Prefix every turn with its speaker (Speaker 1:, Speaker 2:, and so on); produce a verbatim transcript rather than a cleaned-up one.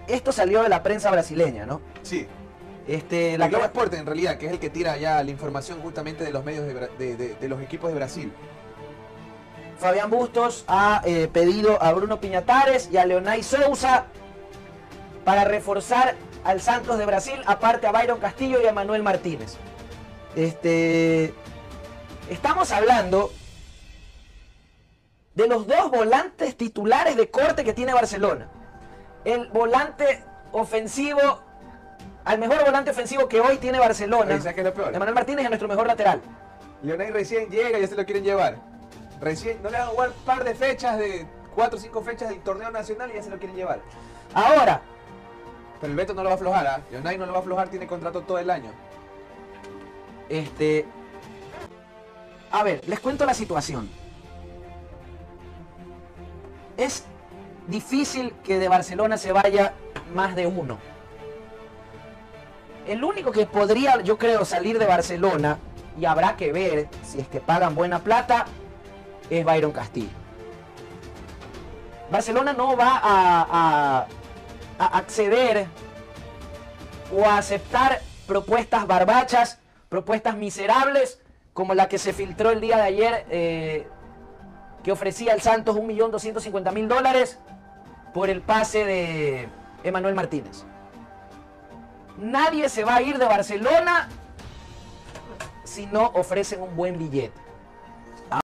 Speaker 1: esto salió de la prensa brasileña, ¿no?
Speaker 2: Sí.
Speaker 1: Este,
Speaker 2: La
Speaker 1: la
Speaker 2: Globo Esporte, en realidad, que es el que tira ya la información justamente de los medios de, de, de, de los equipos de Brasil.
Speaker 1: Fabián Bustos ha eh, pedido a Bruno Piñatares y a Leonay Sousa para reforzar al Santos de Brasil, aparte a Byron Castillo y a Manuel Martínez. Este, estamos hablando de los dos volantes titulares de corte que tiene Barcelona. El volante ofensivo, al mejor volante ofensivo que hoy tiene Barcelona.
Speaker 2: ¿Sabes qué es lo peor?
Speaker 1: Manuel Martínez es nuestro mejor lateral.
Speaker 2: Leonay recién llega y ya se lo quieren llevar. Recién, no le van a jugar un par de fechas, de cuatro o cinco fechas del torneo nacional y ya se lo quieren llevar.
Speaker 1: Ahora,
Speaker 2: pero el Beto no lo va a aflojar, ¿ah? Leonay no lo va a aflojar, tiene contrato todo el año.
Speaker 1: este, a ver, les cuento la situación. Es difícil que de Barcelona se vaya más de uno. El único que podría, yo creo, salir de Barcelona, y habrá que ver si es que pagan buena plata, es Byron Castillo. Barcelona no va a, a, a acceder o a aceptar propuestas barbachas, propuestas miserables, como la que se filtró el día de ayer, eh, que ofrecía al Santos un millón doscientos cincuenta mil dólares por el pase de Emmanuel Martínez. Nadie se va a ir de Barcelona si no ofrecen un buen billete.